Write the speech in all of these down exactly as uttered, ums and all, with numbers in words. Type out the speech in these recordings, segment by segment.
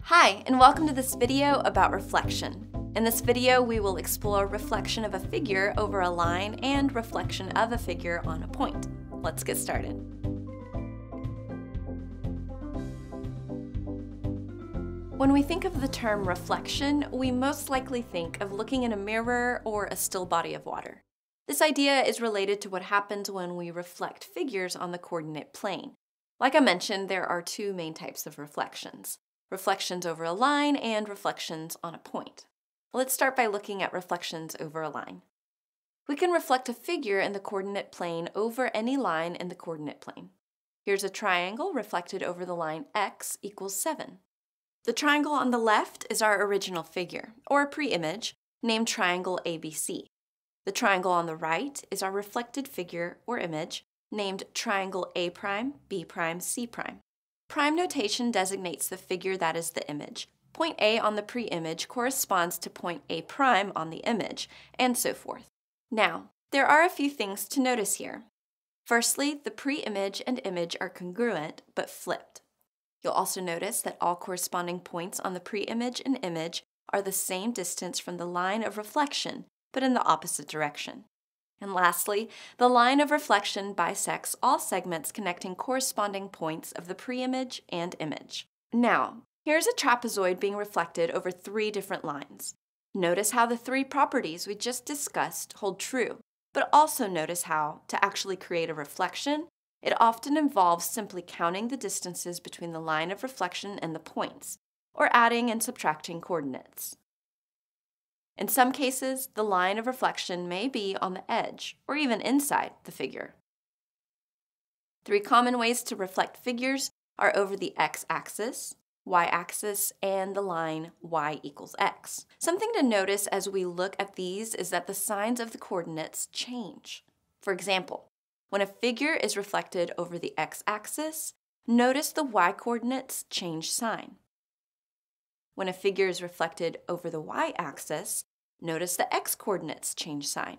Hi, and welcome to this video about reflection. In this video, we will explore reflection of a figure over a line and reflection of a figure on a point. Let's get started. When we think of the term reflection, we most likely think of looking in a mirror or a still body of water. This idea is related to what happens when we reflect figures on the coordinate plane. Like I mentioned, there are two main types of reflections. Reflections over a line and reflections on a point. Let's start by looking at reflections over a line. We can reflect a figure in the coordinate plane over any line in the coordinate plane. Here's a triangle reflected over the line x equals seven. The triangle on the left is our original figure, or a pre-image, named triangle A B C. The triangle on the right is our reflected figure or image, named triangle A', B', C'. Prime notation designates the figure that is the image. Point A on the pre-image corresponds to point A' on the image, and so forth. Now, there are a few things to notice here. Firstly, the pre-image and image are congruent, but flipped. You'll also notice that all corresponding points on the pre-image and image are the same distance from the line of reflection, but in the opposite direction. And lastly, the line of reflection bisects all segments connecting corresponding points of the pre-image and image. Now, here's a trapezoid being reflected over three different lines. Notice how the three properties we just discussed hold true, but also notice how, to actually create a reflection, it often involves simply counting the distances between the line of reflection and the points, or adding and subtracting coordinates. In some cases, the line of reflection may be on the edge, or even inside the figure. Three common ways to reflect figures are over the x-axis, y-axis, and the line y equals x. Something to notice as we look at these is that the signs of the coordinates change. For example, when a figure is reflected over the x-axis, notice the y-coordinates change sign. When a figure is reflected over the y-axis, notice the x-coordinates change sign.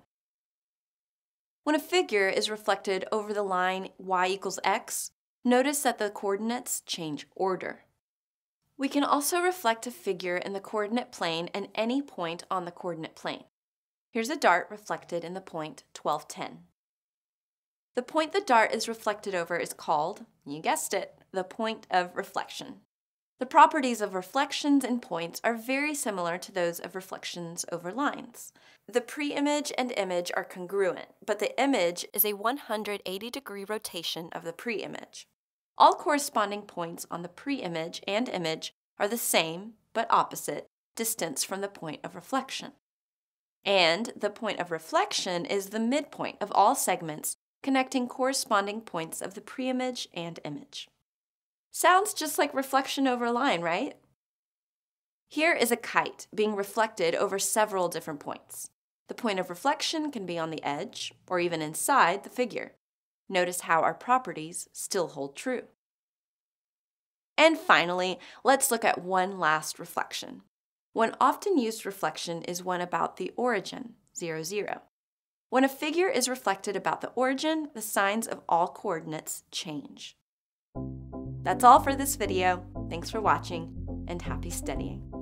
When a figure is reflected over the line y equals x, notice that the coordinates change order. We can also reflect a figure in the coordinate plane at any point on the coordinate plane. Here's a dart reflected in the point twelve ten. The point the dart is reflected over is called, you guessed it, the point of reflection. The properties of reflections in points are very similar to those of reflections over lines. The pre-image and image are congruent, but the image is a one hundred eighty degree rotation of the pre-image. All corresponding points on the pre-image and image are the same, but opposite, distance from the point of reflection. And the point of reflection is the midpoint of all segments connecting corresponding points of the pre-image and image. Sounds just like reflection over a line, right? Here is a kite being reflected over several different points. The point of reflection can be on the edge or even inside the figure. Notice how our properties still hold true. And finally, let's look at one last reflection. One often used reflection is one about the origin, zero, zero. When a figure is reflected about the origin, the signs of all coordinates change. That's all for this video. Thanks for watching, and happy studying.